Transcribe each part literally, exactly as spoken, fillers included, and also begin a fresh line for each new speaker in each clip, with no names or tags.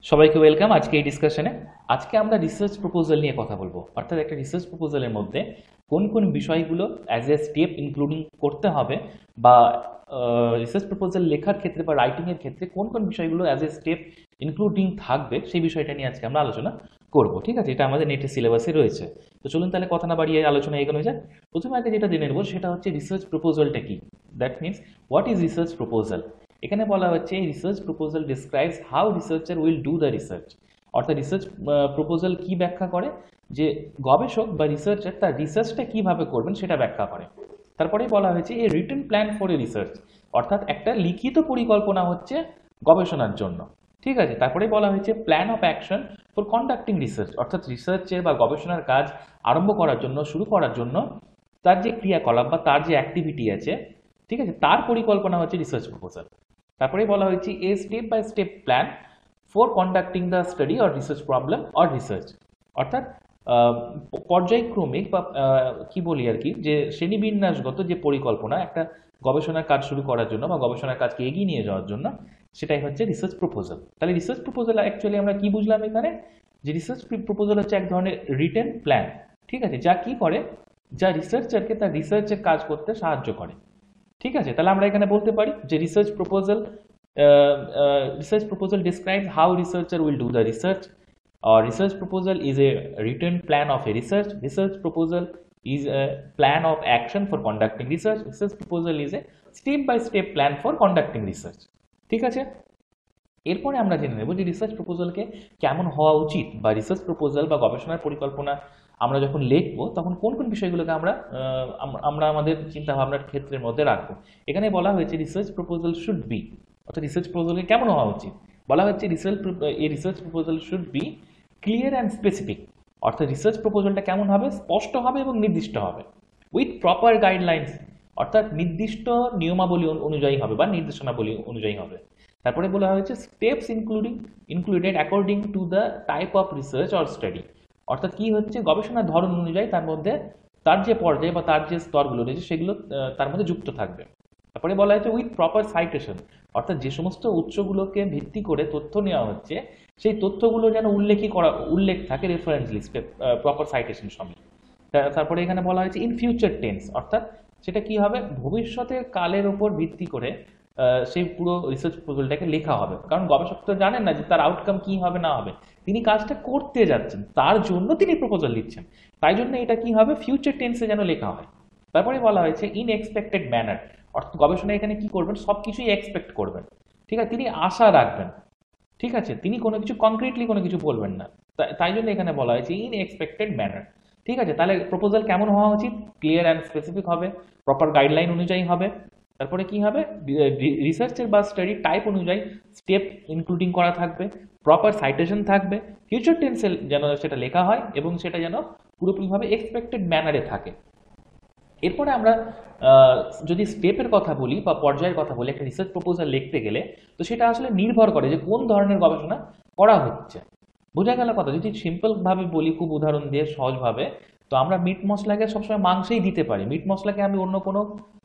সবাইকে ওয়েলকাম আজকে এই ডিসকাশনে। আজকে আমরা রিসার্চ প্রপোজাল নিয়ে কথা বলবো, অর্থাৎ একটা রিসার্চ প্রপোজালের মধ্যে কোন কোন বিষয়গুলো অ্যাজ এ স্টেপ ইনক্লুডিং করতে হবে, বা রিসার্চ প্রপোজাল লেখার ক্ষেত্রে বা রাইটিংয়ের ক্ষেত্রে কোন কোন বিষয়গুলো অ্যাজ এ স্টেপ ইনক্লুডিং থাকবে, সেই বিষয়টা নিয়ে আজকে আমরা আলোচনা করব। ঠিক আছে, এটা আমাদের নেটের সিলেবাসে রয়েছে। তো চলুন তাহলে কথা না বাড়িয়ে আলোচনা এগোনো যায়। প্রথমে আগে যেটা জেনে নেব সেটা হচ্ছে রিসার্চ প্রপোজালটা কি। That means what is research proposal. এখানে বলা হচ্ছে research proposal describes how researcher will do the research. অর্থাৎ রিসার্চ প্রপোজাল কি ব্যাখ্যা করে, যে গবেষক বা রিসার্চার তার রিসার্চটা কিভাবে করবেন সেটা ব্যাখ্যা করে। তারপরে বলা হয়েছে a written plan for a research, অর্থাৎ একটা লিখিত পরিকল্পনা হচ্ছে গবেষণার জন্য। ঠিক আছে, তারপরে বলা হয়েছে plan of action for conducting research, অর্থাৎ রিসার্চের বা গবেষণার কাজ আরম্ভ করার জন্য, শুরু করার জন্য তার যে ক্রিয়াকলাপ বা তার যে অ্যাক্টিভিটি আছে, ঠিক আছে, তার পরিকল্পনা হচ্ছে রিসার্চ প্রপোজাল। তারপরে বলা হয়েছে a step by step plan for conducting the study or research problem or research, অর্থাৎ পর্যায়ক্রমিক বা কি বলি আর কি, যে শ্রেণীবিন্যাসগত যে পরিকল্পনা একটা গবেষণার কাজ শুরু করার জন্য বা গবেষণার কাজকে এগিয়ে নিয়ে যাওয়ার জন্য, সেটাই হচ্ছে রিসার্চ প্রপোজাল। তাহলে রিসার্চ প্রপোজাল অ্যাকচুয়ালি আমরা কি বুঝলাম এখানে, যে রিসার্চ প্রপোজাল হচ্ছে এক ধরনের রিটেন প্ল্যান, ঠিক আছে, যা কি করে, যা রিসার্চারকে তার রিসার্চের কাজ করতে সাহায্য করে। ঠিক আছে, তাহলে আমরা এখানে বলতে পারি যে research proposal research proposal describes how researcher will do the research, or research proposal is a written plan of a research. Research proposal is a plan of action for conducting research. Research proposal is a step by step plan for conducting research. ঠিক আছে, এরপরে আমরা জেনে নেব যে research প্রপোজালকে কেমন হওয়া উচিত, বা রিসার্চ প্রপোজাল বা গবেষণার পরিকল্পনা আমরা যখন লিখবো তখন কোন কোন বিষয়গুলোকে আমরা আমরা আমাদের চিন্তা ভাবনার ক্ষেত্রের মধ্যে রাখবো। এখানে বলা হয়েছে রিসার্চ প্রপোজাল শুড বি, অর্থাৎ রিসার্চ প্রপোজালকে কেমন হওয়া উচিত, বলা হচ্ছে রিসার্চ এই research proposal should be clear and specific, অর্থাৎ রিসার্চ প্রপোজালটা কেমন হবে, স্পষ্ট হবে এবং নির্দিষ্ট হবে, উইথ প্রপার গাইডলাইন্স, অর্থাৎ নির্দিষ্ট নিয়মাবলী অনুযায়ী হবে বা নির্দেশনাবলী অনুযায়ী হবে। তারপরে বলা হয়েছে steps including included according to the type of research or study, অর্থাৎ কি হচ্ছে গবেষণার ধরন অনুযায়ী তার মধ্যে তার যে পর্যায়ে বা তার যে স্তরগুলো রয়েছে সেগুলো তার মধ্যে যুক্ত থাকবে। তারপরে বলা হয়েছে উইথ প্রপার সাইটেশন, অর্থাৎ যে সমস্ত উৎসগুলোকে ভিত্তি করে তথ্য নেওয়া হচ্ছে সেই তথ্যগুলো যেন উল্লেখই করা উল্লেখ থাকে রেফারেন্স লিস্টে প্রপার সাইটেশন সমেত। তারপরে এখানে বলা হয়েছে ইন ফিউচার টেন্স, অর্থাৎ সেটা কি হবে, ভবিষ্যতের কালের ওপর ভিত্তি করে সেই পুরো রিসার্চ প্রপোজালটাকে লেখা হবে, কারণ গবেষক তো জানেন না যে তার আউটকাম কি হবে না হবে, তিনি কাজটা করতে যাচ্ছেন, তার জন্য তিনি প্রপোজাল দিচ্ছেন, তাই জন্য এটা কি হবে ফিউচার টেন্সে যেন লেখা হয়। তারপরে বলা হয়েছে ইন এক্সপেক্টেড ম্যানার, অর্থাৎ গবেষণা এখানে কি করবেন, সব কিছুই এক্সপেক্ট করবেন, ঠিক আছে, তিনি আশা রাখবেন, ঠিক আছে, তিনি কোনো কিছু কনক্রিটলি কোনো কিছু বলবেন না, তাই জন্য এখানে বলা হয়েছে ইন এক্সপেক্টেড ম্যানার। ঠিক আছে, তাহলে প্রপোজাল কেমন হওয়া উচিত, ক্লিয়ার অ্যান্ড স্পেসিফিক হবে, প্রপার গাইডলাইন অনুযায়ী হবে, তারপরে কি হবে রিসার্চের বা স্টাডি টাইপ অনুযায়ী স্টেপ ইনক্লুডিং করা থাকবে, প্রপার সাইটেশন থাকবে, ফিউচার টেন্সে যেন সেটা লেখা হয় এবং সেটা যেন পুরোপুরিভাবে এক্সপেক্টেড ম্যানারে থাকে। এরপরে আমরা যদি স্টেপের কথা বলি বা পর্যায়ের কথা বলি একটা রিসার্চ প্রপোজাল লিখতে গেলে, তো সেটা আসলে নির্ভর করে যে কোন ধরনের গবেষণা করা হচ্ছে। বোঝা গেল কথা, যদি সিম্পলভাবে বলি খুব উদাহরণ দিয়ে সহজভাবে, তো আমরা মিট মশলাকে সবসময় মাংসেই দিতে পারি, মিট মশলাকে আমি অন্য কোনো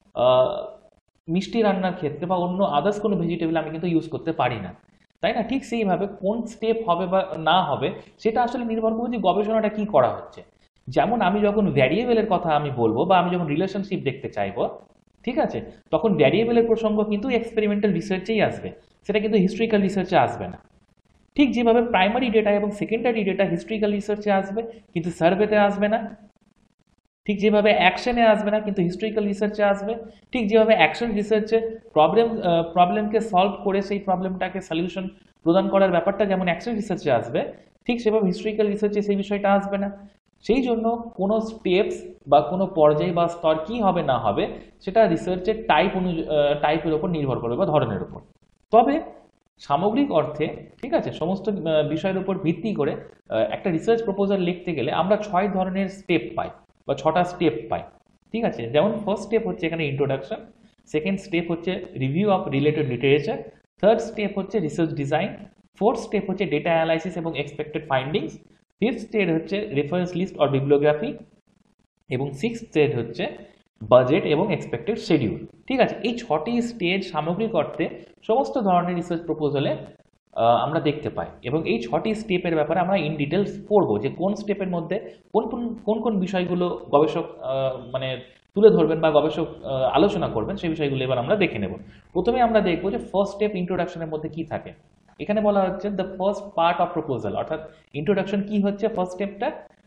মিষ্টি রান্নার ক্ষেত্রে বা অন্য আদার্স কোনো ভেজিটেবল আমি কিন্তু ইউজ করতে পারি না, তাই না? ঠিক সেইভাবে কোন স্টেপ হবে বা না হবে সেটা আসলে নির্ভর করবে যে গবেষণাটা কি করা হচ্ছে। যেমন আমি যখন ভ্যারিয়েবলের কথা আমি বলবো বা আমি যখন রিলেশনশিপ দেখতে চাইবো, ঠিক আছে, তখন ভ্যারিয়েবলের প্রসঙ্গ কিন্তু এক্সপেরিমেন্টাল রিসার্চেই আসবে, সেটা কিন্তু হিস্ট্রিক্যাল রিসার্চে আসবে না। ঠিক যেভাবে প্রাইমারি ডেটা এবং সেকেন্ডারি ডেটা হিস্ট্রিক্যাল রিসার্চে আসবে কিন্তু সার্ভেতে আসবে না, ঠিক যেভাবে অ্যাকশনে আসবে না কিন্তু হিস্ট্রিক্যাল রিসার্চে আসবে, ঠিক যেভাবে অ্যাকশন রিসার্চে প্রবলেম প্রবলেমকে সলভ করে সেই প্রবলেমটাকে সলিউশন প্রদান করার ব্যাপারটা যেমন অ্যাকশন রিসার্চে আসবে, ঠিক সেভাবে হিস্ট্রিক্যাল রিসার্চে সেই বিষয়টা আসবে না। সেই জন্য কোনো স্টেপস বা কোনো পর্যায় বা স্তর কি হবে না হবে সেটা রিসার্চের টাইপ অনুযায়ী টাইপের ওপর নির্ভর করবে বা ধরনের উপর। তবে সামগ্রিক অর্থে, ঠিক আছে, সমস্ত বিষয়ের উপর ভিত্তি করে একটা রিসার্চ প্রপোজাল লিখতে গেলে আমরা ছয় ধরনের স্টেপ পাই বা ছটা স্টেপ পাই। ঠিক আছে, যেমন ফার্স্ট স্টেপ হচ্ছে এখানে ইন্ট্রোডাকশন, সেকেন্ড স্টেপ হচ্ছে review of related literature, third step হচ্ছে রিসার্চ ডিজাইন, ফোর্থ স্টেপ হচ্ছে ডেটা অ্যানালাইসিস এবং এক্সপেক্টেড ফাইন্ডিংস, ফিফথ স্টেপ হচ্ছে রেফারেন্স লিস্ট অর বিবলিওগ্রাফি, এবং সিক্সথ স্টেপ হচ্ছে বাজেট এবং এক্সপেক্টেড শিডিউল। ঠিক আছে, এই ছটি স্টেজ সামগ্রিক অর্থে সমস্ত ধরনের রিসার্চ প্রপোজালে আমরা দেখতে পাই। এবং এই ছটি স্টেপের ব্যাপারে আমরা ইন ডিটেলস পড়বো যে কোন স্টেপের মধ্যে কোন কোন কোন কোন বিষয়গুলো গবেষক মানে তুলে ধরবেন বা গবেষক আলোচনা করবেন সেই বিষয়গুলো এবার আমরা দেখে নেব। প্রথমে আমরা দেখবো যে ফার্স্ট স্টেপ ইন্ট্রোডাকশনের মধ্যে কি থাকে। এখানে বলা হচ্ছে the first part of proposal, অর্থাৎ ইন্ট্রোডাকশন কি হচ্ছে, ফার্স্ট স্টেপটা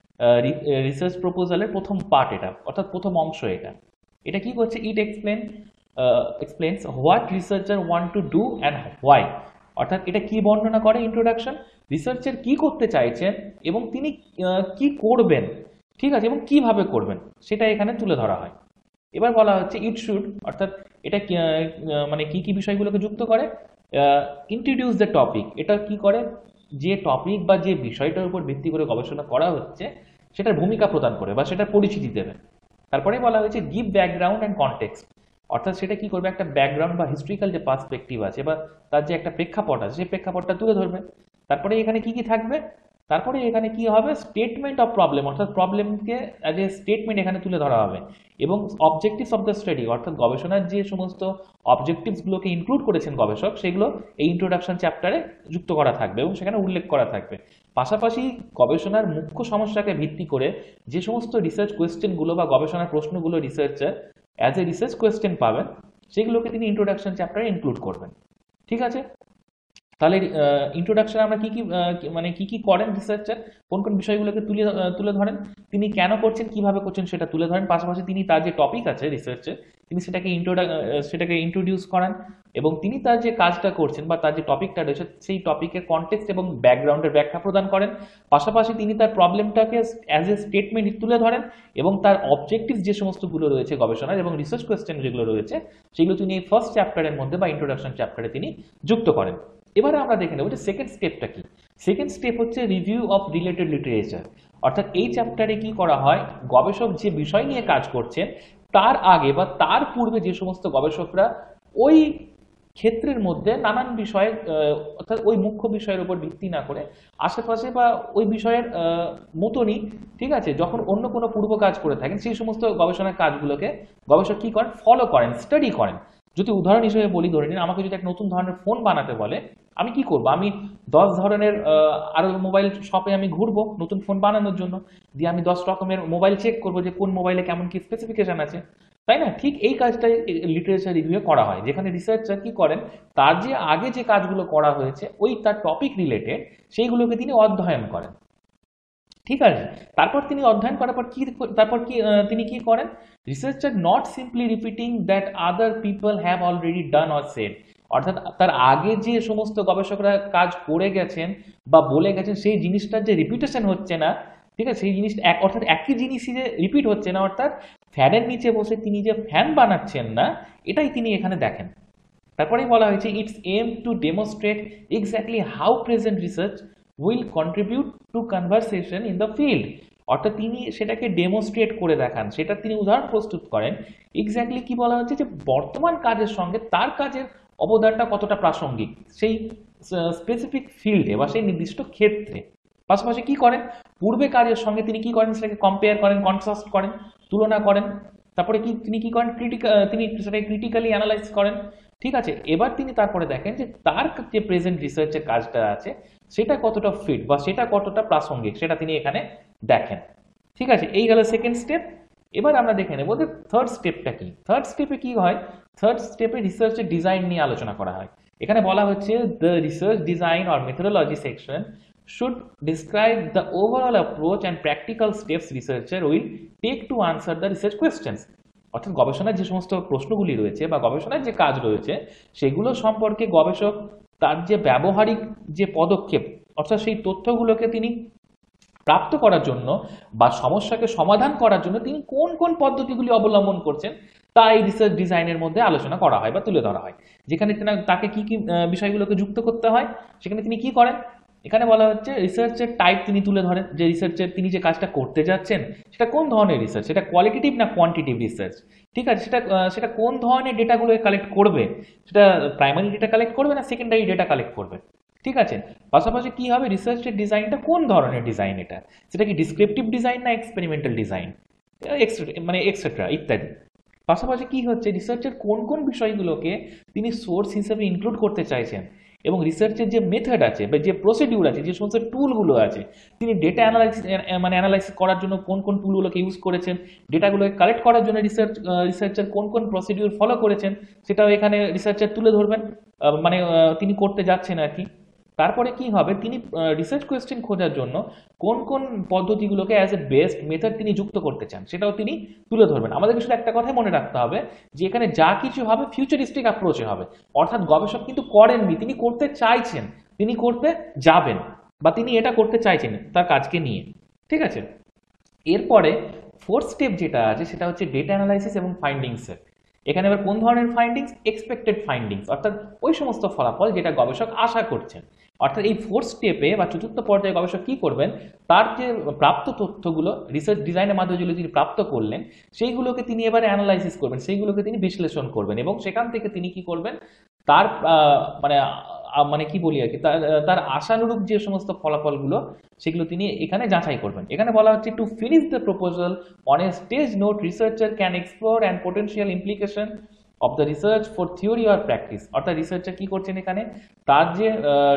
রিসার্চ প্রপোজালের প্রথম পার্ট এটা, অর্থাৎ প্রথম অংশ এটা। এটা কি করছে, it explain explains what researcher want to do and why, অর্থাৎ এটা কি বর্ণনা করে ইন্ট্রোডাকশন, রিসার্চার কি করতে চাইছেন এবং তিনি কি করবেন, ঠিক আছে, এবং কিভাবে করবেন সেটা এখানে তুলে ধরা হয়। এবার বলা হচ্ছে ইট শুড, অর্থাৎ এটা মানে কি কি বিষয়গুলোকে যুক্ত করে, ইন্ট্রোডিউস দ্য টপিক, এটা কি করে, যে টপিক বা যে বিষয়টার উপর ভিত্তি করে গবেষণা করা হচ্ছে সেটার ভূমিকা প্রদান করে বা সেটার পরিচিতি দেবে। তারপরে বলা হয়েছে গিভ ব্যাকগ্রাউন্ড অ্যান্ড কনটেক্সট, অর্থাৎ সেটা কি করবে, একটা ব্যাকগ্রাউন্ড বা হিস্ট্রিক্যাল যে পার্সপেক্টিভ আছে বা তার যে একটা প্রেক্ষাপট আছে সেই প্রেক্ষাপটটা তুলে ধরবে। তারপরে এখানে কি কি থাকবে, তারপরে এখানে কি হবে, স্টেটমেন্ট অফ প্রবলেম, অর্থাৎ প্রবলেমকে অ্যাজ এ স্টেটমেন্ট এখানে তুলে ধরা হবে। এবং অবজেক্টিভস অফ দ্য স্টাডি, অর্থাৎ গবেষণার যে সমস্ত অবজেক্টিভসগুলোকে ইনক্লুড করেছেন গবেষক সেগুলো এই ইন্ট্রোডাকশন চ্যাপ্টারে যুক্ত করা থাকবে এবং সেখানে উল্লেখ করা থাকবে। পাশাপাশি গবেষণার মুখ্য সমস্যাকে ভিত্তি করে যে সমস্ত রিসার্চ কোয়েশ্চেনগুলো বা গবেষণার প্রশ্নগুলো researcher as a research question পাবেন সেগুলোকে তিনি ইন্ট্রোডাকশন চ্যাপ্টারে ইনক্লুড করবেন। ঠিক আছে, তাহলে ইন্ট্রোডাকশন আমরা কি কি মানে কি কি করেন রিসার্চার, কোন কোন বিষয়গুলোকে তুলে তুলে ধরেন, তিনি কেন করছেন কিভাবে করছেন সেটা তুলে ধরেন। পাশাপাশি তিনি তার যে টপিক আছে রিসার্চের তিনি সেটাকে ইন্ট্রোডা সেটাকে ইন্ট্রোডিউস করান এবং তিনি তার যে কাজটা করছেন বা তার যে টপিকটা রয়েছে সেই টপিকের কনটেক্সট এবং ব্যাকগ্রাউন্ডের ব্যাখ্যা প্রদান করেন। পাশাপাশি তিনি তার প্রবলেমটাকে অ্যাজ এ স্টেটমেন্ট তুলে ধরেন এবং তার অবজেক্টিভ যে সমস্তগুলো রয়েছে গবেষণার এবং রিসার্চ কোয়েশ্চেন যেগুলো রয়েছে সেগুলো তিনি এই ফার্স্ট চ্যাপ্টারের মধ্যে বা ইন্ট্রোডাকশন চ্যাপ্টারে তিনি যুক্ত করেন। এবারে আমরা দেখে নেব যে সেকেন্ড স্টেপটা কি। সেকেন্ড স্টেপ হচ্ছে রিভিউ অফ রিলেটেড লিটারেচার, অর্থাৎ এই চ্যাপ্টারে কি করা হয়, গবেষক যে বিষয় নিয়ে কাজ করছেন তার আগে বা তার পূর্বে যে সমস্ত গবেষকরা ওই ক্ষেত্রের মধ্যে নানান বিষয়ে অর্থাৎ ওই মুখ্য বিষয়ের উপর ভিত্তি না করে আশেপাশে বা ওই বিষয়ের মতনই, ঠিক আছে, যখন অন্য কোনো পূর্ব কাজ করে থাকেন সেই সমস্ত গবেষণার কাজগুলোকে গবেষক কি করেন, ফলো করেন, স্টাডি করেন। যদি উদাহরণ হিসেবে বলি, ধরে নিন আমাকে যদি এক নতুন ধরনের ফোন বানাতে বলে, আমি কি করব, আমি দশ ধরনের আরো মোবাইল শপে আমি ঘুরবো নতুন ফোন বানানোর জন্য, দিয়ে আমি দশ রকমের মোবাইল চেক করবো যে কোন মোবাইলে কেমন কি স্পেসিফিকেশন আছে, তাই না? ঠিক এই কাজটাই লিটারেচার রিভিউ করা হয়, যেখানে রিসার্চার কি করেন, তার যে আগে যে কাজগুলো করা হয়েছে ওই তার টপিক রিলেটেড সেইগুলোকে তিনি অধ্যয়ন করেন। ঠিক আছে, তারপর তিনি অধ্যয়ন করার পর কি তারপর কি তিনি কি করেন, researcher not simply repeating that other people have already done or said, অর্থাৎ তার আগে যে সমস্ত গবেষকরা কাজ করে গেছেন বা বলে গেছেন সেই জিনিসটার যে রিপিটেশন হচ্ছে না, ঠিক আছে, সেই জিনিসটা এক অর্থাৎ একই জিনিসই যে রিপিট হচ্ছে না, অর্থাৎ ফ্যানের নিচে বসে তিনি যে ফ্যান বানাচ্ছেন না, এটাই তিনি এখানে দেখেন। তারপরেই বলা হয়েছে it's aim to demonstrate exactly how present research will contribute to conversation in the field, অর্থাৎ তিনি সেটাকে ডেমনস্ট্রেট করে দেখান, সেটা তিনি উদাহরণ প্রস্তুত করেন। এক্স্যাক্টলি কি বলা হচ্ছে যে বর্তমান কাজের সঙ্গে তার কাজের অবদানটা কতটা প্রাসঙ্গিক সেই স্পেসিফিক ফিল্ডে বা সেই নির্দিষ্ট ক্ষেত্রে। পাশাপাশি কি করেন, পূর্বে কাজের সঙ্গে তিনি কি করেন, সেটাকে কম্পেয়ার করেন, কন্ট্রাস্ট করেন, তুলনা করেন। তারপরে কি তিনি কি করেন, ক্রিটিক্যাল তিনি সেটাকে ক্রিটিক্যালি অ্যানালাইজ করেন। ঠিক আছে, এবার তিনি তারপরে দেখেন যে তার যে প্রেজেন্ট রিসার্চের কাজটা আছে সেটা কতটা ফিট বা সেটা কতটা প্রাসঙ্গিক সেটা তিনি এখানে দেখেন। ঠিক আছে, এই গেল সেকেন্ড স্টেপ। এবার আমরা দেখে নেব যে থার্ড স্টেপটা কি। থার্ড স্টেপে কি হয়, থার্ড স্টেপে রিসার্চের ডিজাইন নিয়ে আলোচনা করা হয়। এখানে বলা হচ্ছে the research design or methodology section should describe the overall approach and practical steps researcher will take to answer the research questions, অর্থাৎ গবেষণার যে সমস্ত প্রশ্নগুলি রয়েছে বা গবেষণার যে কাজ রয়েছে সেগুলো সম্পর্কে গবেষক তার যে ব্যবহারিক যে পদক্ষেপ অর্থাৎ সেই তথ্যগুলোকে তিনি প্রাপ্ত করার জন্য বা সমস্যাকে সমাধান করার জন্য তিনি কোন কোন পদ্ধতিগুলি অবলম্বন করছেন তা এই রিসার্চ ডিজাইনের মধ্যে আলোচনা করা হয় বা তুলে ধরা হয়। যেখানে তাকে কি কি বিষয়গুলোকে যুক্ত করতে হয় সেখানে তিনি কি করেন, এখানে বলা হচ্ছে রিসার্চের টাইপ তিনি তুলে ধরেন, যে রিসার্চের তিনি যে কাজটা করতে যাচ্ছেন সেটা কোন ধরনের রিসার্চ, সেটা কোয়ালিটেটিভ না কোয়ান্টিটিভ রিসার্চ, ঠিক আছে, সেটা সেটা কোন ধরনের ডেটাগুলোকে কালেক্ট করবে, সেটা প্রাইমারি ডেটা কালেক্ট করবে না সেকেন্ডারি ডেটা কালেক্ট করবে। ঠিক আছে, পাশাপাশি কি হবে, রিসার্চের ডিজাইনটা কোন ধরনের ডিজাইন, এটা সেটা কি ডিসক্রিপটিভ ডিজাইন না এক্সপেরিমেন্টাল ডিজাইন, মানে এক্সেট্রা ইত্যাদি। পাশাপাশি কি হচ্ছে, রিসার্চের কোন কোন বিষয়গুলোকে তিনি সোর্স হিসেবে ইনক্লুড করতে চাইছেন এবং রিসার্চের যে মেথড আছে বা যে প্রসিডিউর আছে, যে সমস্ত টুলগুলো আছে, তিনি ডেটা অ্যানালাইসিস মানে অ্যানালাইসিস করার জন্য কোন কোন টুলগুলোকে ইউজ করেছেন, ডেটাগুলোকে কালেক্ট করার জন্য রিসার্চ রিসার্চার কোন কোন প্রসিডিউর ফলো করেছেন, সেটাও এখানে রিসার্চার তুলে ধরবেন, মানে তিনি করতে যাচ্ছেন আর কি। তারপরে কি হবে, তিনি রিসার্চ কোয়েশ্চেন খোঁজার জন্য কোন কোন পদ্ধতিগুলোকে অ্যাজ এ বেস্ট মেথড তিনি যুক্ত করতে চান সেটাও তিনি তুলে ধরবেন। আমাদেরকে শুধু একটা কথাই মনে রাখতে হবে যে এখানে যা কিছু হবে ফিউচারিস্টিক অ্যাপ্রোচে হবে, অর্থাৎ গবেষক কিন্তু করেননি, তিনি করতে চাইছেন, তিনি করতে যাবেন, বা তিনি এটা করতে চাইছেন তার কাজকে নিয়ে। ঠিক আছে, এরপরে ফোর্থ স্টেপ যেটা আছে সেটা হচ্ছে ডেটা অ্যানালাইসিস এবং ফাইন্ডিংসের। এখানে আবার কোন ধরনের ফাইন্ডিংস, এক্সপেক্টেড ফাইন্ডিংস, অর্থাৎ ওই সমস্ত ফলাফল যেটা গবেষক আশা করছেন। অর্থাৎ এই ফোর্থ স্টেপে বা চতুর্থ পর্যায়ে গবেষক কি করবেন, তার যে প্রাপ্ত তথ্যগুলো রিসার্চ ডিজাইনের মাধ্যমে যেগুলো তিনি প্রাপ্ত করলেন সেইগুলোকে তিনি এবারে অ্যানালাইসিস করবেন, সেইগুলোকে তিনি বিশ্লেষণ করবেন, এবং সেখান থেকে তিনি কি করবেন, তার মানে মানে কি বলি আর কি, তার আশানুরূপ যে সমস্ত ফলাফলগুলো সেগুলো তিনি এখানে যাচাই করবেন। এখানে বলা হচ্ছে to finish the proposal on a stage note researcher can explore and potential implication of the research for theory or practice. অর্থাৎ রিসার্চার কি করছেন এখানে, তার যে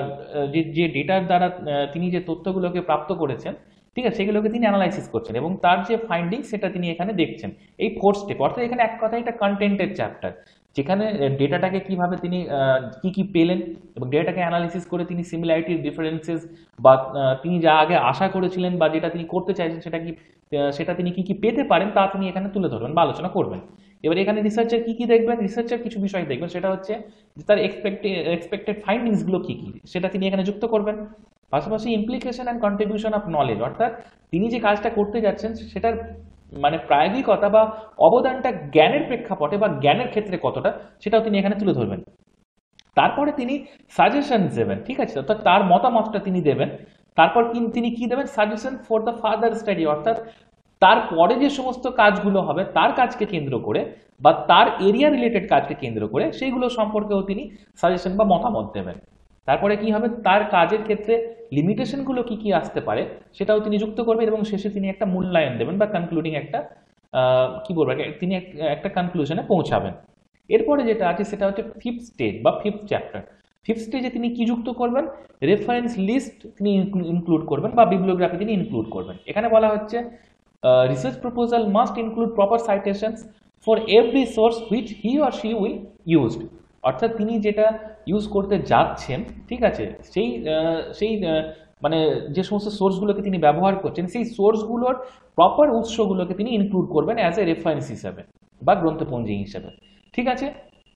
যে ডেটার দ্বারা তিনি যে তথ্যগুলোকে প্রাপ্ত করেছেন, ঠিক আছে, সেগুলোকে তিনি অ্যানালাইসিস করছেন এবং তার যে ফাইন্ডিং সেটা তিনি এখানে দেখছেন। এই ফোর্থ স্টেপ, অর্থাৎ এখানে এক কথায় এটা কন্টেন্টের চ্যাপ্টার, যেখানে ডেটাটাকে কিভাবে তিনি কি কি পেলেন এবং ডেটাটাকে অ্যানালিসিস করে তিনি সিমিলারিটি, ডিফারেন্সেস বা তিনি যা আগে আশা করেছিলেন বা যেটা তিনি করতে চাইছেন সেটা কি, সেটা তিনি কি কি পেতে পারেন তা তিনি এখানে তুলে ধরবেন বা আলোচনা করবেন। এবার এখানে রিসার্চার কি কি দেখবেন, রিসার্চার কিছু বিষয় দেখবেন, সেটা হচ্ছে তার এক্সপেক্টেড এক্সপেক্টেড ফাইন্ডিংসগুলো কি কি সেটা তিনি এখানে যুক্ত করবেন। পাশাপাশি implication and contribution of knowledge, অর্থাৎ তিনি যে কাজটা করতে যাচ্ছেন সেটার মানে প্রায়োগিকতা বা অবদানটা জ্ঞানের প্রেক্ষাপটে বা জ্ঞানের ক্ষেত্রে কতটা সেটাও তিনি এখানে তুলে ধরবেন। তারপরে তিনি সাজেশন দেবেন, ঠিক আছে, অর্থাৎ তার মতামতটা তিনি দেবেন। তারপর তিনি কি দেবেন, suggestion for the further study, অর্থাৎ তারপরে যে সমস্ত কাজগুলো হবে তার কাজকে কেন্দ্র করে বা তার এরিয়া রিলেটেড কাজকে কেন্দ্র করে সেইগুলো সম্পর্কেও তিনি সাজেশন বা মতামত দেবেন। তারপরে কি হবে, তার কাজের ক্ষেত্রে লিমিটেশনগুলো কি কি আসতে পারে সেটাও তিনি যুক্ত করবেন এবং শেষে তিনি একটা মূল্যায়ন দেবেন বা কনক্লুডিং একটা কি বলবো, তিনি একটা কনক্লুশনে পৌঁছাবেন। এরপরে যেটা আছে সেটা হচ্ছে ফিফথ স্টেজ বা ফিফথ চ্যাপ্টার। ফিফথ স্টেজে তিনি কি যুক্ত করবেন, রেফারেন্স লিস্ট তিনি ইনক্লুড করবেন বা বিবলিওগ্রাফি তিনি ইনক্লুড করবেন। এখানে বলা হচ্ছে research proposal must include proper citations for every source which he or she will used, অর্থাৎ তিনি যেটা ইউজ করতে যাচ্ছেন, ঠিক আছে, সেই সেই মানে যে সমস্ত সোর্সগুলোকে তিনি ব্যবহার করছেন সেই সোর্সগুলোর প্রপার উৎসগুলোকে তিনি ইনক্লুড করবেন অ্যাজ এ রেফারেন্স হিসাবে বা গ্রন্থপঞ্জি হিসাবে। ঠিক আছে,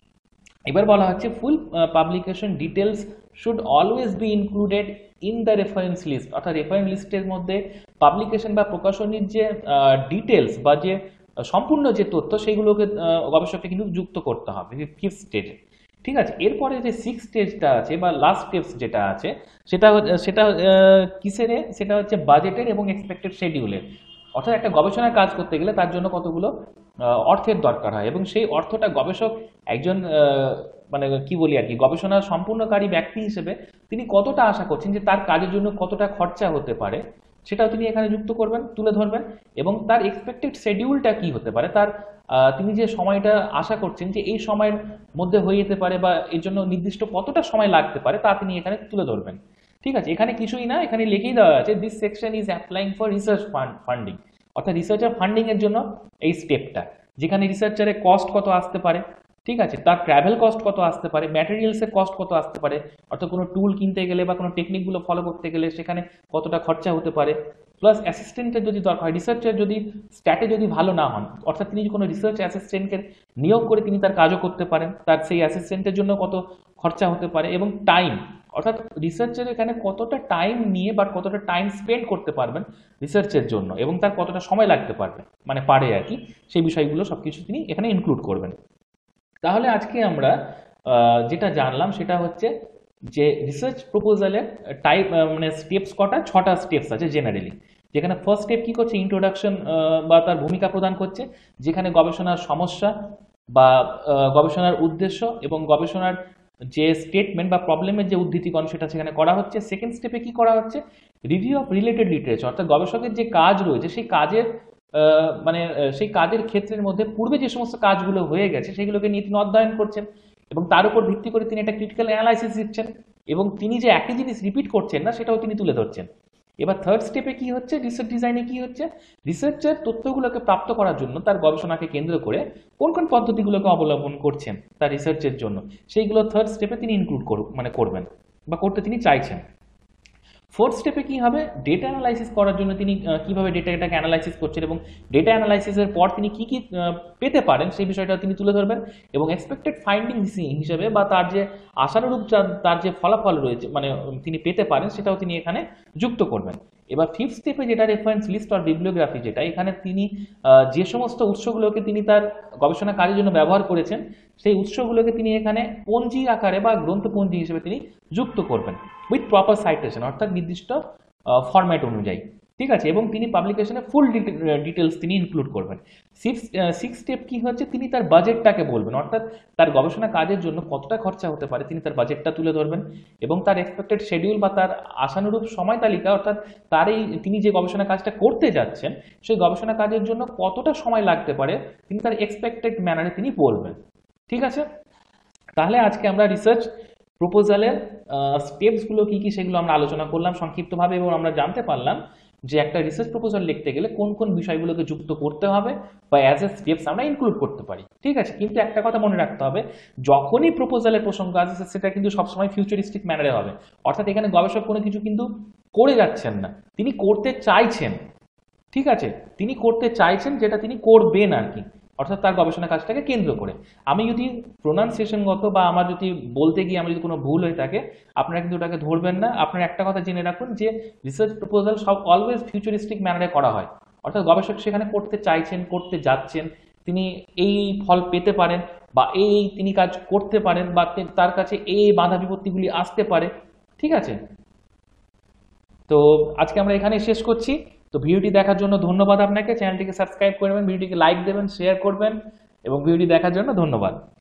এবার বলা হচ্ছে full publication details should always be included in the reference list, অর্থাৎ রেফারেন্স লিস্টের মধ্যে পাবলিকেশন বা প্রকাশনীর যে ডিটেলস বা যে সম্পূর্ণ যে তথ্য সেইগুলোকে গবেষককে কিন্তু যুক্ত করতে হবে ফিফথ স্টেজে। ঠিক আছে, এরপরে যে সিক্স স্টেজটা আছে বা লাস্ট স্টেপস যেটা আছে সেটা সেটা কিসের, সেটা হচ্ছে বাজেটের এবং এক্সপেক্টেড শিডিউলের। অর্থাৎ একটা গবেষণার কাজ করতে গেলে তার জন্য কতগুলো অর্থের দরকার হয় এবং সেই অর্থটা গবেষক একজন মানে কি বলি আর কি গবেষণা সম্পূর্ণকারী ব্যক্তি হিসেবে তিনি কতটা আশা করছেন যে তার কাজের জন্য কতটা খরচা হতে পারে সেটাও তিনি এখানে যুক্ত করবেন, তুলে ধরবেন, এবং তার এক্সপেক্টেড শিডিউলটা কি হতে পারে, তার তিনি যে সময়টা আশা করছেন যে এই সময়ের মধ্যে হয়ে যেতে পারে বা এর জন্য নির্দিষ্ট কতটা সময় লাগতে পারে তা তিনি এখানে তুলে ধরবেন। ঠিক আছে, এখানে কিছুই না, এখানে লিখেই দেওয়া আছে this section is applying for research funding, অর্থাৎ রিসার্চার ফান্ডিং এর জন্য এই স্টেপটা, যেখানে রিসার্চারের কস্ট কত আসতে পারে, ঠিক আছে, তার ট্রাভেল কস্ট কত আসতে পারে, ম্যাটেরিয়ালসের কস্ট কত আসতে পারে, অর্থাৎ কোনো টুল কিনতে গেলে বা কোনো টেকনিকগুলো ফলো করতে গেলে সেখানে কতটা খরচা হতে পারে, প্লাস অ্যাসিস্ট্যান্টের যদি দরকার হয়, রিসার্চার যদি স্ট্যাটে যদি ভালো না হন, অর্থাৎ তিনি কোনো রিসার্চ অ্যাসিস্ট্যান্টকে নিয়োগ করে তিনি তার কাজও করতে পারেন, তার সেই অ্যাসিস্ট্যান্টের জন্য কত খরচা হতে পারে, এবং টাইম, অর্থাৎ রিসার্চের এখানে কতটা টাইম নিয়ে বা কতটা টাইম স্পেন্ড করতে পারবেন রিসার্চের জন্য এবং তার কতটা সময় লাগতে পারবে মানে পারে আর কি, সেই বিষয়গুলো সবকিছু তিনি এখানে ইনক্লুড করবেন। তাহলে আজকে আমরা যেটা জানলাম সেটা হচ্ছে যে রিসার্চ প্রপোজালের টাইপ মানে স্টেপস কটা, ছটা স্টেপস আছে জেনারেলি, যেখানে ফার্স্ট স্টেপ কি করছে, ইন্ট্রোডাকশন বা তার ভূমিকা প্রদান করছে, যেখানে গবেষণার সমস্যা বা গবেষণার উদ্দেশ্য এবং গবেষণার যে স্টেটমেন্ট বা প্রবলেমের যে উদ্ধৃতিকরণ সেটা সেখানে করা হচ্ছে। সেকেন্ড স্টেপে কি করা হচ্ছে, রিভিউ অফ রিলেটেড লিটারেচার, অর্থাৎ গবেষকের যে কাজ রয়েছে সেই কাজের মানে সেই কাজের ক্ষেত্রের মধ্যে পূর্বে যে সমস্ত কাজগুলো হয়ে গেছে সেগুলোকে নিয়ে তিনি অধ্যয়ন করছেন এবং তার উপর ভিত্তি করে তিনি একটা ক্রিটিক্যাল অ্যানালাইসিস দিচ্ছেন। এবং তিনি যে একই জিনিস রিপিট করছেন না সেটাও তিনি তুলে ধরছেন। এবার থার্ড স্টেপে কি হচ্ছে, রিসার্চ ডিজাইনে কি হচ্ছে, রিসার্চের তথ্যগুলোকে প্রাপ্ত করার জন্য তার গবেষণাকে কেন্দ্র করে কোন কোন পদ্ধতিগুলোকে অবলম্বন করছেন তার রিসার্চের জন্য, সেইগুলো থার্ড স্টেপে তিনি ইনক্লুড করুক মানে করবেন বা করতে তিনি চাইছেন। ফোর্থ স্টেপে কি হবে, ডেটা অ্যানালাইসিস করার জন্য তিনি কিভাবে ডেটাটাকে অ্যানালাইসিস করছেন এবং ডেটা অ্যানালাইসিসের পর তিনি কি কি পেতে পারেন সেই বিষয়টা তিনি তুলে ধরবেন এবং এক্সপেক্টেড ফাইন্ডিং হিসেবে বা তার যে আশানুরূপ তার যে ফলাফল রয়েছে মানে তিনি পেতে পারেন সেটাও তিনি এখানে যুক্ত করবেন। এবার ফিফথ স্টেপে যেটা রেফারেন্স লিস্ট আর বিবলিওগ্রাফি, যেটা এখানে তিনি যে সমস্ত উৎসগুলোকে তিনি তার গবেষণা কাজের জন্য ব্যবহার করেছেন সেই উৎসগুলোকে তিনি এখানে পঞ্জি আকারে বা গ্রন্থপঞ্জি হিসেবে তিনি যুক্ত করবেন উইথ প্রপার সাইটেশন, অর্থাৎ নির্দিষ্ট ফরম্যাট অনুযায়ী, ঠিক আছে। এবং তিনি পাবলিকেশনে ফুল ডিটেলস তিনি ইনক্লুড করবেন। সিক্স সিক্স স্টেপ কি হচ্ছে, তিনি তার বাজেটটাকে বলবেন, অর্থাৎ তার গবেষণা কাজের জন্য কতটা খরচা হতে পারে তিনি তার বাজেটটা তুলে ধরবেন এবং তার এক্সপেক্টেড শিডিউল বা তার আশানুরূপ সময় তালিকা, অর্থাৎ তার এই তিনি যে গবেষণা কাজটা করতে যাচ্ছেন সেই গবেষণা কাজের জন্য কতটা সময় লাগতে পারে তিনি তার এক্সপেক্টেড ম্যানারে তিনি বলবেন, ঠিক আছে। তাহলে আজকে আমরা রিসার্চ প্রপোজালের স্টেপসগুলো কি কি সেগুলো আমরা আলোচনা করলাম সংক্ষিপ্তভাবে এবং আমরা জানতে পারলাম যে একটা রিসার্চ প্রপোজাল লিখতে গেলে কোন কোন বিষয়গুলোকে যুক্ত করতে হবে বা অ্যাজ এ স্টেপস আমরা ইনক্লুড করতে পারি, ঠিক আছে। কিন্তু একটা কথা মনে রাখতে হবে, যখনই প্রপোজালের প্রসঙ্গ আসে সেটা কিন্তু সবসময় ফিউচারিস্টিক ম্যানারে হবে, অর্থাৎ এখানে গবেষক কোনো কিছু কিন্তু করে যাচ্ছেন না, তিনি করতে চাইছেন, ঠিক আছে, তিনি করতে চাইছেন যেটা তিনি করবেন আর কি, অর্থাৎ তার গবেষণা কাজটাকে কেন্দ্র করে। আমি যদি প্রোনাউন্সিয়েশনগত বা আমার যদি বলতে গিয়ে আমার যদি কোনো ভুল হয়ে থাকে আপনারা কিন্তু ওটাকে ধরবেন না। আপনারা একটা কথা জেনে রাখুন যে রিসার্চ প্রপোজাল সব অলওয়েজ ফিউচারিস্টিক ম্যানারে করা হয়, অর্থাৎ গবেষক সেখানে করতে চাইছেন, করতে যাচ্ছেন, তিনি এই ফল পেতে পারেন বা এই তিনি কাজ করতে পারেন বা তার কাছে এই বাধা বিপত্তিগুলি আসতে পারে, ঠিক আছে। তো আজকে আমরা এখানে শেষ করছি। তো ভিডিওটি দেখার জন্য ধন্যবাদ আপনাকে, চ্যানেলটিকে সাবস্ক্রাইব করবেন, ভিডিওটিকে লাইক দেবেন, শেয়ার করবেন এবং ভিডিওটি দেখার জন্য ধন্যবাদ।